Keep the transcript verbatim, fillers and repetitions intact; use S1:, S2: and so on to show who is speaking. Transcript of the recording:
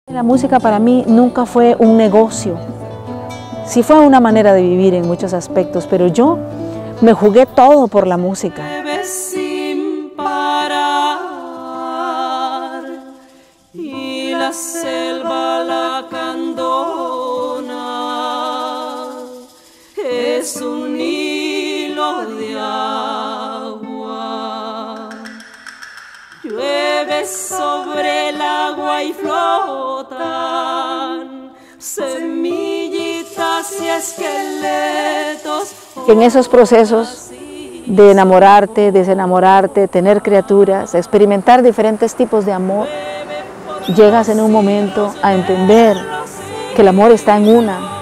S1: La música para mí nunca fue un negocio, sí fue una manera de vivir en muchos aspectos, pero yo me jugué todo por la música.
S2: Sin parar, y la selva la candona es un hilo de agua, llueve sobre el agua y flotan semillitas y esqueletos.
S1: En esos procesos de enamorarte, desenamorarte, tener criaturas, experimentar diferentes tipos de amor, llegas en un momento a entender que el amor está en una,